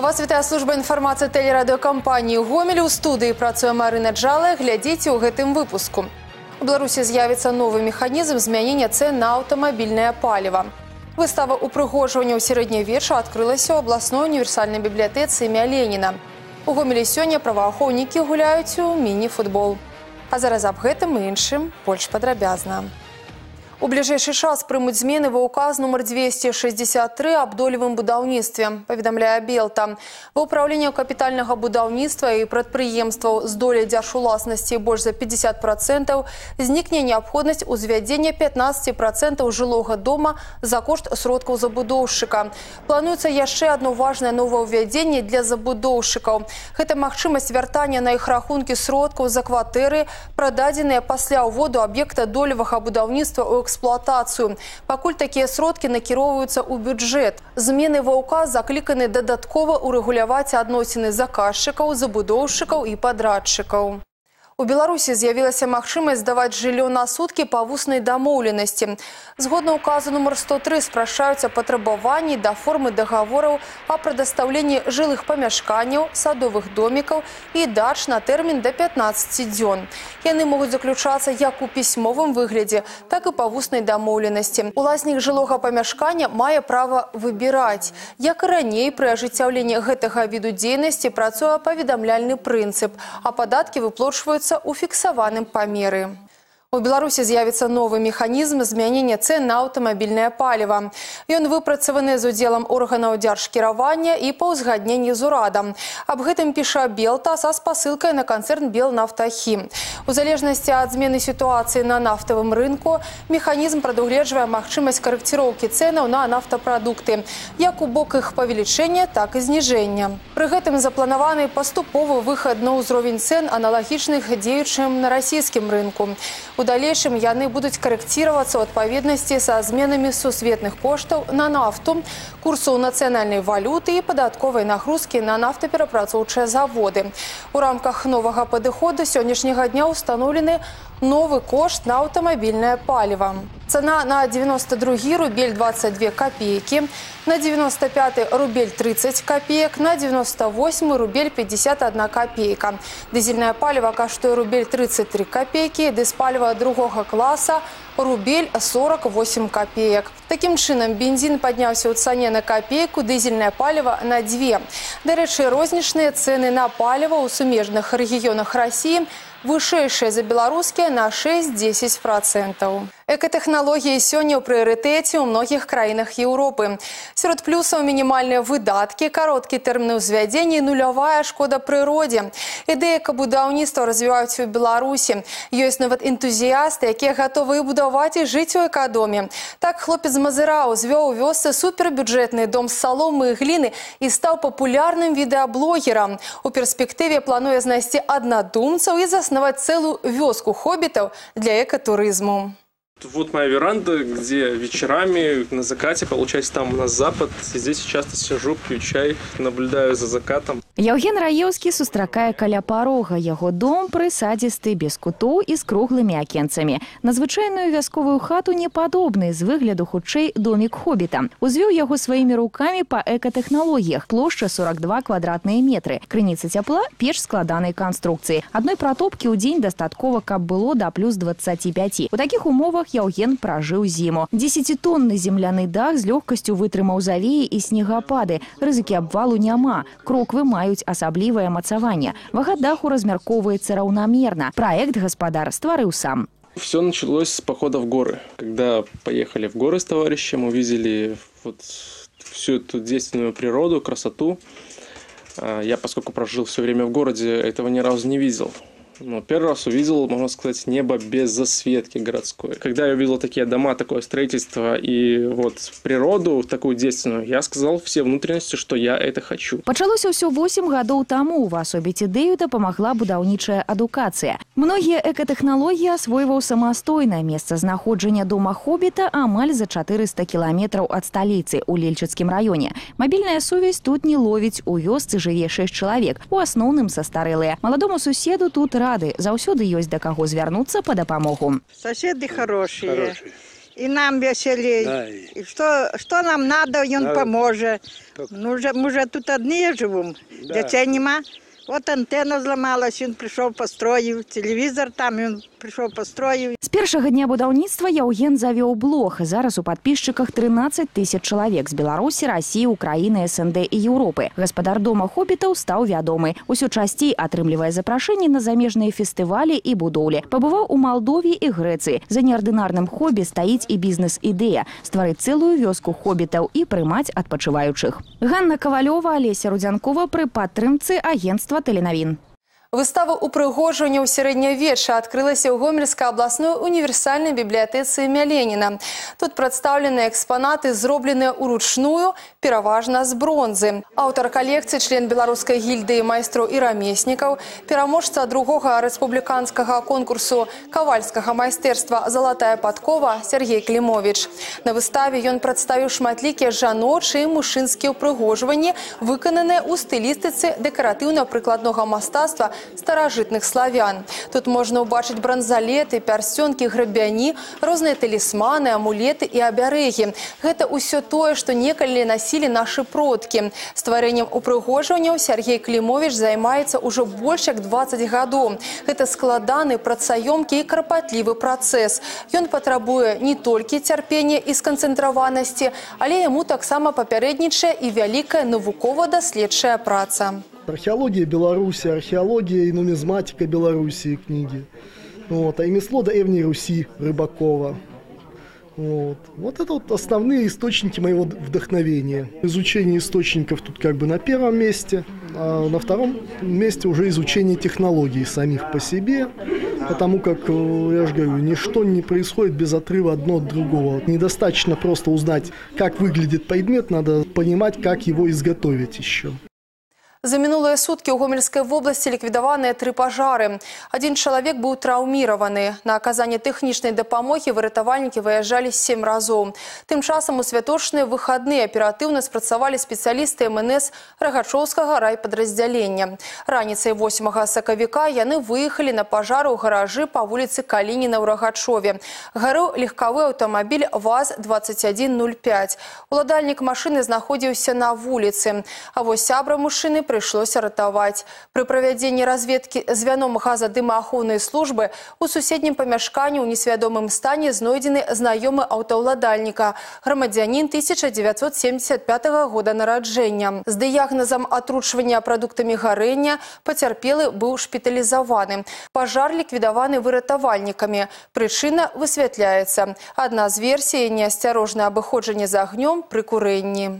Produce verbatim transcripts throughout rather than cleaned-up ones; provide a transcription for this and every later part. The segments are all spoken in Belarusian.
Вас вітае служба інфармацыі тэлерадыёкампаніі «Гомель». У студыі працуе Марына Джалая. Глядзіце ў гэтым выпуску. У Беларусі з'явіцца новы механізм змянення цен на аўтамабільнае паліва. Выстава упрыгожвання ў сярэднявечча адкрылася ў абласной універсальнай бібліятэцы імя Леніна. У Гомелі сёння праваахоўнікі гуляюць у міні-футбол. А зараз аб гэтым і іншым больш падрабязна. У бліжэйшы час прымуць змены ва ўказ нумар дзвесце шэсцьдзесят тры аб долевым будаўніцтве, паведамляе Белта. Ва ўпраўленні капітальнага будаўніцтва і прадпрыемстваў з доляй дзяржуласнасці больш за пятьдесят процентов знікне неабходнасць узвядзення пятнадцать процентов жылога дома за кошт сродкаў забудоўшчыка. Плануецца яшчэ адно важнае новаўвядзенне для забудоўшчыкаў. Гэта магчымасць вяртання на іх рахункі сродкаў за кватэры, прададзеныя пасля ўводу аб'екта долевага будаўніцтва ў эксплуатацыю. Пакуль такія сродкі накіроўваюцца ў бюджэт. Змены ва ўказ закліканы дадаткова урэгуляваць адносіны заказчыкаў, забудоўшчыкаў і падрадчыкаў. У Беларусі з'явілася магчымасць здаваць жыллё на суткі па вуснай дамоўленасці. Згодна ўказу нумар сто тры спрашчаюцца патрабаванні да формы дагавораў о прадастаўленні жылых памяшканняў, садовых домікаў і дач на тэрмін да пятнадцати дзён. Яны могуць заключацца як у пісьмовым выглядзе, так і па вуснай дамоўленасці. Уласнік жылога памяшкання мае права выбіраць. Як і раней, пры ажыццяўленні гэтага віду дзейнасці працуе паведамляльны прынцып, а падаткі выплачваюцца у фіксаваным памеры. У Беларусі з'явіцца новы механізм змянення цен на аўтамабільнае паліва. Ён выпрацаваны з удзелам органаў дзяржкіравання і па ўзгадненні з урадам. Аб гэтым піша Белта са спасылкай на канцэрн «Белнафтахім». У залежнасці ад змены сітуацыі на нафтавым рынку, механізм прадугледжвае магчымасць карэкціроўкі цэнаў на нафтапрадукты, як у бок іх павелічэння, так і зніжэння. Пры гэтым запланаваны паступовы выхад на ўзровень цэн аналагічных дзеючым на расійскім рынку. У далейшым яны будуць карэкціравацца ў адпаведнасці са зменамі сусветных коштаў на нафту, курсу нацыянальнай валюты і падатковай нагрузкі на нафтаперапрацоўчыя заводы. У рамках новага падыходу сённяшняга дня установлены новы кошт на аўтамабільнае паліва. Цана на девяносто другі рубель двадцать две копейки, на девяносто пятый рубель тридцать копеек, на девяносто восьмый рубель пятьдесят одна копейка. Дизельное паліва каштуе рубель тридцать три копейки, дызпаліва другога класа рубель сорок восемь копеек. Таким чынам, бензин падняўся ў цане на копейку, дызельное паліва на две. Дарэчы, рознічныя цэны на паліва ў сумежных рэгіёнах России вышэйшыя за беларускія на шесть-десять процентов. Экатэхналогіі сёння ў прыярытэце ў многіх краінах Еўропы. Сярод плюсаў мінімальныя выдаткі, кароткі тэрмін узвядзення і нулявая шкода прыродзе. Ідэя экабудаўніцтва развіваюць у Беларусі. Ёсць нават энтузіясты, якія гатовы і будаваць і жыць у экадоме. Так хлопец з Мазырау звёў у вёсцы супербюджэтны дом з саломы і гліны і стаў папулярным відэаблогерам. У перспектыве плануе знайсці аднадумцаў і заснаваць цэлую вёску хоббітаў для экатурызму. Вот моя веранда, где вечерами на закате, получается, там у нас запад. Здесь часто сижу, пью чай, наблюдаю за закатом. Яўген Раеўскі сустракае каля парога. Яго дом прысадзісты, без кутоў і з круглымі акенцамі. На звычайную вясковую хату не падобны, з выгляду хутчэй домік хоббіта. Узвёў яго сваімі рукамі па экатэхналогіях. Плошча сорок два квадратныя метры. Крыніца цяпла, печ складанай канструкцыі. Адной пратопкі ў дзень дастаткова, каб было да плюс двадцати пяти. У такіх умовах Яўген пражыў зіму. Дзесяцітонны земляны дах з лёгкасцю вытрымаў завеі і снегапады. Рызыкі абвалу няма. Кроквы маюць асаблівае мацаванне. Вага даху размяркоўваецца раўнамерна. Праект гаспадар стварыў сам. Все началось с похода в горы. Когда поехали в горы с товарищем, увидели вот всю эту действенную природу, красоту. Я, поскольку прожил все время в городе, этого ни разу не видел. Но первый раз увидел, можно сказать, небо без засветки городской. Когда я увидел такие дома, такое строительство и вот природу такую действенную, я сказал все внутренности, что я это хочу. Пачалося ўсё восемь гадоў таму. Увасобіць ідэю дапамагла будаўнічая адукацыя. Многія экатэхналогіі асвойваў самастойна. Месцазнаходжанне дома хоббіта амаль за чатырыста кіламетраў ад сталіцы ў Лельчыцкім раёне. Мабільная сувязь тут не ловіць. У вёсцы жыве шэсць чалавек, у асноўным састарэлыя. Маладому суседу тут рады. Заўсёды ёсць да каго звярнуцца па дапамогу. Соседи хорошие. Хорошие. И нам веселей. Да, и- И что, что нам надо, он Да. поможет. Так. Ну, уже, мы же тут одни живем. Да. Детей нема. Вот антенна зламалась, он пришел, построил. Телевизор там, он пришел, построил. З першага дня будаўніцтва Яўген завёў блог. Зараз у падпісчыках трынаццаць тысяч чалавек з Беларусі, Расіі, Украіны, СНД і Еўропы. Гаспадар дома хобітаў стаў вядомы. Усё часцей атрымлівае запрашэнні на замежныя фестывалі і будоўлі. Пабываў у Малдове і Грэцыі. За неардынарным хобі стаіць і бізнес-ідэя – стварыць цэлую вёску хобітаў і прымаць адпачываючых. Ганна Кавалёва, Алеся Рудзянкова пры падтрымцы агенцтва «Тэленавін». Выстава упрыгожвання ў сярэднявечча адкрылася ў Гомельскай абласной універсальнай бібліятэцы імя Леніна. Тут прадстаўлены экспанаты, зробленыя ўручную, пераважна з бронзы. Аўтар калекцыі, член беларускай гільдыі майстроў і рамеснікаў, пераможца другога рэспубліканскага конкурсу кавальскага майстэрства «Залатая падкова» Сергей Клімовіч. На выставе ён прадставіў шматлікія жаночыя і мужчынскія ўпрыгожванні, выкананыя ў стылістыцы дэкаратыўна-прыкладнога мастацтва старажытных славян. Тут можна ўбачыць бранзалеты, пярсцёнкі, грабяні, розныя талісманы, амулеты і абярэгі. Гэта ўсё тое, што некалі насілі нашы продкі. Стварэннем упрыгожванняў Сергей Клімовіч займаецца ўжо больш як дваццаць гадоў. Гэта складаны, працаёмкі і карпатлівы працэс. Ён патрабуе не толькі цярпення і сканцэнтраванасці, але яму таксама папярэднічае і вялікая навукова-даследчая праца. Археология Беларуси, археология и нумизматика Беларуси книги. Вот. А ремесло древней Руси Рыбакова. Вот. Вот это вот основные источники моего вдохновения. Изучение источников тут как бы на первом месте, а на втором месте уже изучение технологий самих по себе. Потому как, я же говорю, ничто не происходит без отрыва одно от другого. Недостаточно просто узнать, как выглядит предмет, надо понимать, как его изготовить еще. За мінулыя суткі ў Гомельскай вобласці ліквідаваныя тры пажары. Адзін чалавек быў траўміраваны. На аказанне тэхнічнай дапамогі выратавальнікі выязджалі сем разоў. Тым часам у святочныя выхадныя аператыўна спрацавалі спецыялісты эм эн эс Рагачоўскага райпадраздзялення. Раніцай восьмага сакавіка яны выехалі на пажар у гаражы па вуліцы Калініна ў Рагачове. Гарэў легкавы аўтамабіль ВАЗ двадцать один нуль пять. Уладальнік машыны знаходзіўся на вуліцы. А вось сябра мужчыны прыйшлося ратаваць. Пры правядзенні разведкі звяном газадымаахоўнай службы у суседнім памяшканні ў несвядомым стане знойдзены знаёмы аўтаўладальніка, грамадзянін тысяча дзевяцьсот семьдесят пятага года нараджэння. З дыягназам атручвання прадуктамі гарэння пацярпелы быў шпіталізаваны. Пажар ліквідаваны выратавальнікамі. Прычына высвятляецца. Адна з версій – неасцярожнае абыходжанне з агнём пры курэнні.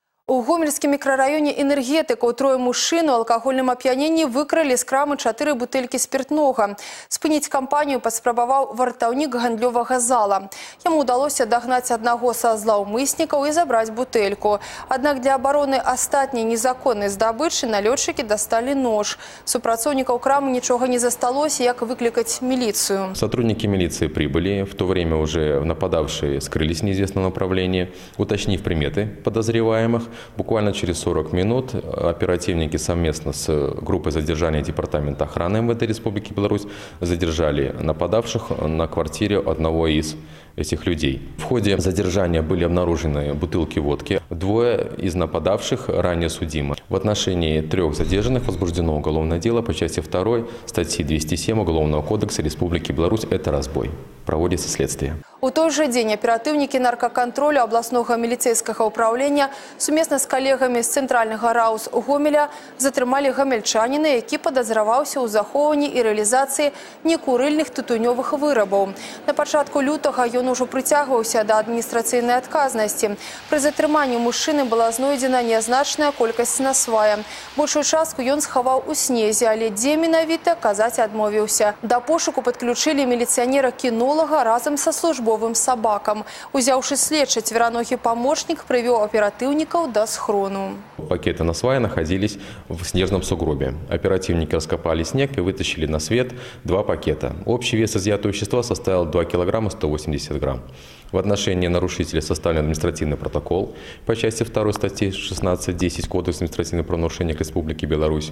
У Гомельскім мікрараёне энергетыка ў трое мужчын у алкагольным ап'яненні выкралі з крамы чатыры бутэлькі спиртнога. Спыніць кампанію паспрабаваў вартаўнік гандлёвага зала. Яму ўдалося дагнаць аднаго са злаўмыснікаў і забраць бутэльку. Аднак для абароны астатняй незаконнай здабычы налётчыкі дасталі нож. Супрацоўнікаў крамы нічога не засталося, як выклікаць милицию. Сотрудники милиции прибыли. В то время уже нападавшие скрылись в неизвестном направлении. Уточнив приметы подозреваемых, буквально через сорок минут оперативники совместно с группой задержания Департамента охраны эм вэ дэ Республики Беларусь задержали нападавших на квартире одного из этих людей. В ходе задержания были обнаружены бутылки водки. Двое из нападавших ранее судимы. В отношении трех задержанных возбуждено уголовное дело по части второй статьи двести семь Уголовного кодекса Республики Беларусь. Это разбой. Проводится следствие. У той же дзень аператыўнікі наркакантролю абласнога міліцэйскага ўпраўлення сумесна з калегамі з цэнтральнага РАУС Гомеля затрымалі гамельчаніна, які падазраваўся ў захоўванні і рэалізацыі некурыльных тытунёвых вырабаў. На пачатку лютага ён ужо прыцягваўся да адміністрацыйнай адказнасці. Пры затрыманні мужчыны была знойдзена нязначная колькасць насвая. Большую частку ён схаваў у снезе, але дзе менавіта казаць адмовіўся. Да пошуку падключылі міліцыянера-кінолага разам са службой собакам. Узяўшы следчы, цвераногі памочнік прывёў аператыўнікаў да схрону. Пакеты насвая находились в снежном сугробе. Оперативники раскопали снег и вытащили на свет два пакета. Общий вес изъятого вещества составил два килограмма сто восемьдесят грамм. В отношении нарушителя составлен административный протокол по части второй статьи шестнадцать десять Кодекса административных правонарушений Республики Беларусь.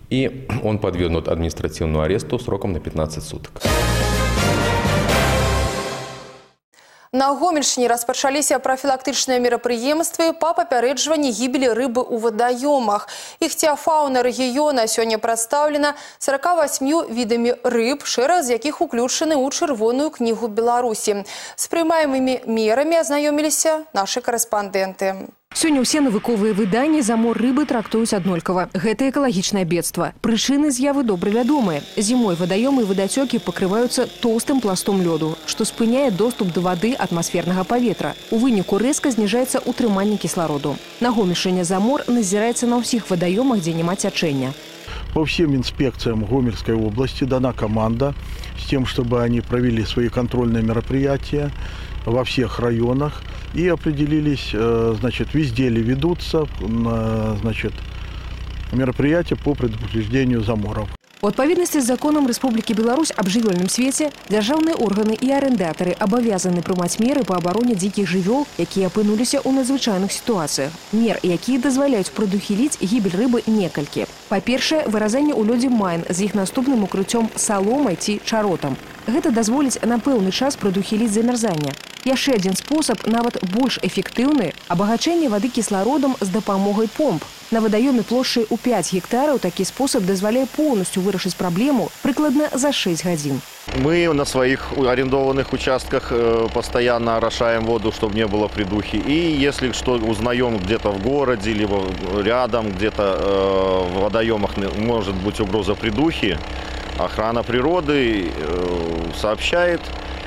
И он подвергнут административному аресту сроком на пятнадцать суток. На Гомельшчыне распачаліся прафілактычныя мерапрыемствы па папярэджванні гібелі рыбы ў вадаёмах. Іхтіафауна рэгіёна сёння прадстаўлена сорока восьмью відамі рыб, шэраг з якіх уключаны ў чырвоную кнігу Беларусі. З прымаемымі мерамі азнаёміліся нашы карэспандэнты. Сёння ўсе навуковыя выданні за мор рыбы трактуюць аднолькава. Гэта экалагічнае бедства. Прычыны з'явы добра вядомыя. Зімой вадаёмы і вадацёкі пакрываюцца тоўстым пластом лёду, што спыняе доступ да вады атмасфернага паветра. У выніку рэзка зніжаецца ўтрыманне кіслароду. На Гомельшчыне замор назіраецца на ўсіх вадаёмах, дзе няма цячэння. По всем инспекциям Гомельской области дана команда с тем, чтобы они провели свои контрольные мероприятия во всех районах и определились, значит, везде ли ведутся, значит, мероприятия по предупреждению заморов. У адпаведнасці з законам Рэспублікі Беларусь аб жывёльным свеце дзяржаўныя органы і арендатары абавязаны прымаць меры па абароне дзікіх жывёл, якія апынуліся ў надзвычайных сітуацыях. Мер, якія дазваляюць прадухіліць гібель рыбы, некалькі. Па-першае, выразанне ў лёдзе майн з іх наступным укрыццём саломай ці чаротам. Гэта дазволіць на пэўны час прадухіліць замярзанне. Яшчэ адзін спосаб, нават больш эфектыўны – абагачэнне вады кіслародам з дапамогай помп. На вадаёме плошчай у пять гектараў такі спосаб дазваляе поўнасцю вырашыць праблему прыкладна за шесть гадзін. Мы на своих арендованных участках постоянно орошаем воду, чтобы не было придухи. И если что узнаем где-то в городе, либо рядом, где-то в водоемах может быть угроза придухи, охрана природы сообщает,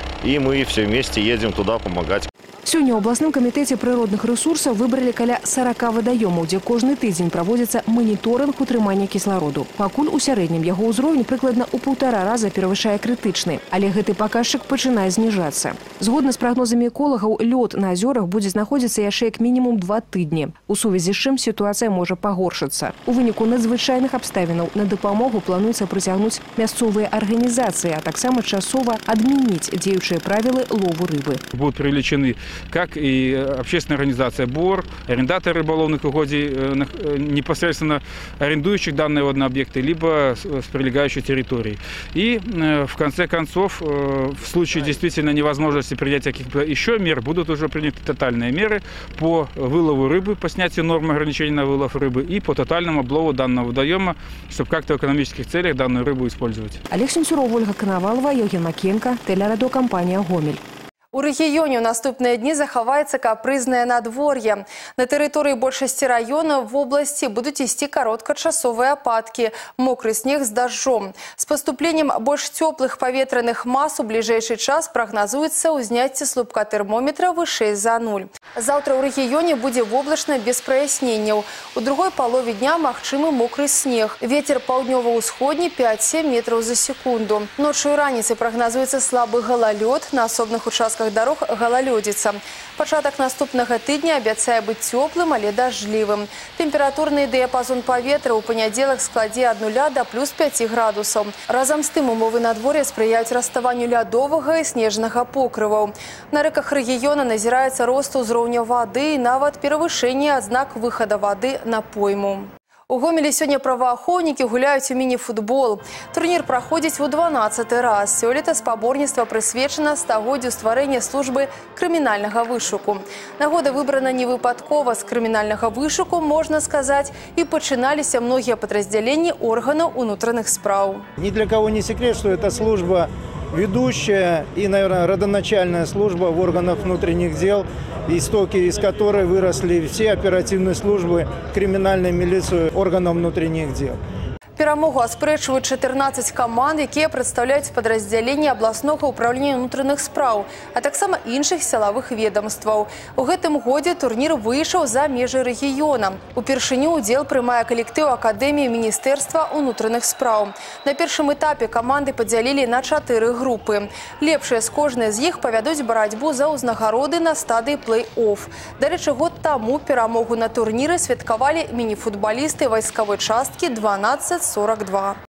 и мы все вместе едем туда помогать. Сёння ў абласным камітэце прыродных рэсурсаў выбралі каля сорока вадаёмаў, дзе кожны тыдзень праводзіцца маніторынг утрымання кіслароду. Пакуль у сярэднім яго ўзровень прыкладна ў паўтара раза перавышае крытычны, але гэты паказчык пачынае зніжацца. Згодна з прагнозамі эколагаў, лёд на азёрах будзе знаходзіцца яшчэ як мінімум два тыдні, у сувязі з чым сітуацыя можа пагоршыцца. У выніку надзвычайных абставінаў на дапамогу плануецца прыцягнуць мясцовыя арганізацыі, а таксама часова адмяніць дзеючыя правілы лову рыбы. Будут привлечены как и общественная организация БОР, арендаторы рыболовных угодий, непосредственно арендующих данные водные объекты, либо с прилегающей территории. И в конце концов, в случае действительно невозможности принять каких-то еще мер, будут уже приняты тотальные меры по вылову рыбы, по снятию норм ограничений на вылов рыбы и по тотальному облову данного водоема, чтобы как-то в экономических целях данную рыбу использовать. Олег Сенцюров, Ольга Коновалова, Евген Макенко, телерадиокомпания «Гомель». У рэгіёне ў наступныя дні захаваецца капрызнае надвор'е. На тэрыторыі большасці раёнаў вобласці будуць ісці кароткачасовыя ападкі, мокры снег з дажджом. З паступленнем больш цёплых паветраных мас у бліжэйшы час прагназуецца ўзняцце слупка тэрмометра вышэй за нуль. Заўтра ў рэгіёне будзе воблачна без праясненняў. У другой палове дня магчымы мокры снег. Вецер паўднёва-ўсходні пять-семь метраў за секунду. Ноччу і раніцай прагназуецца слабы галалёд, на асобных участках дарог галалёдзіца. Пачатак наступнага тыдня абяцае быць цёплым, але дажджлівым. Тэмпературны дыяпазон паветра ў панядзелак складзе ад нуля да плюс пяці градусаў. Разам з тым умовы надвор'я спрыяюць раставанню лядовага і снежнага покрываў. На рэках рэгіёна назіраецца рост узроўня вады і нават перавышэнне адзнак выхада вады на пойму. У Гомелі сёння праваахоўнікі гуляюць у міні-футбол. Турнір праходзіць у дванаццаты раз. Сёлета спаборніцтва прысвечана стагоддзю стварэння службы крымінальнага вышуку. Нагода выбрана не выпадкова. З крымінальнага вышуку, можна сказаць, і пачыналіся многія падраздзяленні органаў унутраных спраў. Ни для кого не секрет, что это служба ведущая и, наверное, родоначальная служба в органах внутренних дел, истоки из которой выросли все оперативные службы криминальной милиции органов внутренних дел. Перамогу аспрэчваюць чатырнаццаць каманд, якія прадстаўляюць падраздзяленні абласнога ўправлення ўнутраных спраў, а таксама іншых сілавых ведомстваў. У гэтым годзе турнір выйшаў за межы рэгіёна. Упершыню ўдзел прымае калектыў Акадэміі Міністэрства ўнутраных спраў. На першым этапе каманды падзялілі на чатыры групы. Лепшыя з кожнай з іх павядуць барацьбу за ўзнагароды на стадыі плэй-офф. Дарэчы, год таму перамогу на турніры святкавалі міні-футбалісты вайсковой часткі дванаццаць сорок два.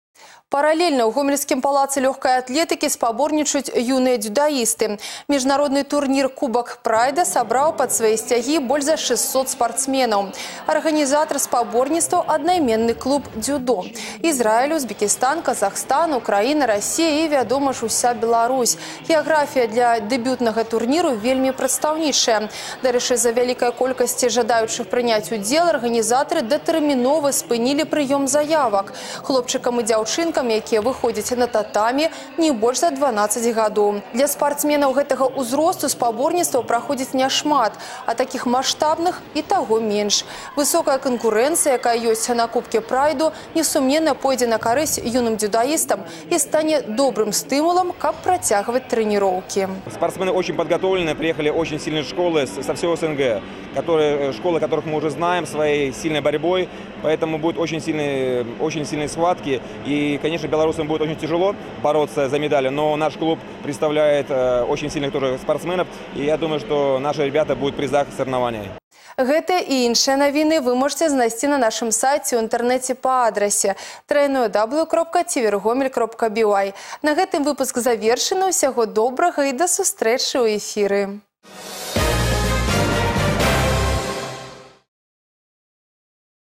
Параллельно у Гомельском палаце легкой атлетики спаборничают юные дзюдоисты. Международный турнир Кубок Прайда собрал под свои стяги больше за шестьсот спортсменов. Организатор спаборництва – одноименный клуб дзюдо. Израиль, Узбекистан, Казахстан, Украина, Россия и, вядома ж, уся Беларусь. География для дебютного турниру вельми представнейшая. Дарэчы, за великой колькости жадающих принять удел организаторы детерминова спынили прием заявок. Хлопчикам и девчонкам, якія выходзяць на татамі, не больш за дванаццаць гадоў. Для спортсменаў гэтага ўзросту спаборніцтваў праходзіць няшмат, а таких масштабных і таго менш. Высокая конкуренция, якая ёсць на Кубке Прайду, несумненно пойдзе на карысць юным дзюдоистам и станет добрым стимулом, как протягивать тренировки. Спортсмены очень подготовлены, приехали очень сильные школы со всего СНГ, которые, школы, которых мы уже знаем своей сильной борьбой, поэтому будут очень сильные, очень сильные схватки. И, конечно, белорусам будет очень тяжело бороться за медали, но наш клуб представляет э, очень сильных тоже спортсменов, и я думаю, что наши ребята будут в призах соревнований. Гэта і іншыя навіны вы можете знайсці на нашым сайце ў інтэрнэце па адрасе дабл ю дабл ю дабл ю кропка цівергомель кропка бі вай. На гэтым выпуск завершаны. Усяго добрага і да сустрэчы ў эфіры.